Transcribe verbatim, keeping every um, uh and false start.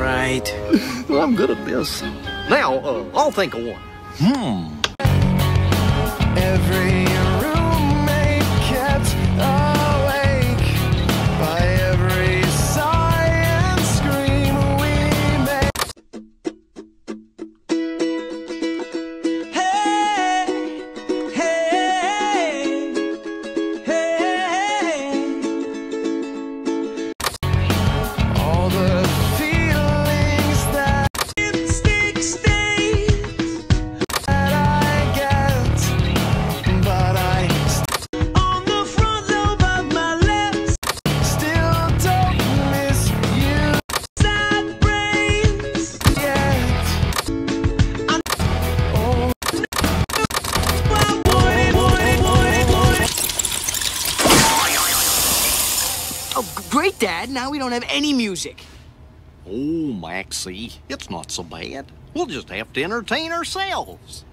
Right. Well, I'm good at this. Now, uh, I'll think of one. Hmm. Every roommate kept awake by every sigh and scream we made. Hey, hey, hey. All the feelings that lipstick stains that I get, but I on the front lobe of my lips still don't miss you. Sad brains yet. I'm oh well, boy, boy, boy, boy. Oh, great, Dad. Now we don't have any music. Oh, Maxie, it's not so bad. We'll just have to entertain ourselves.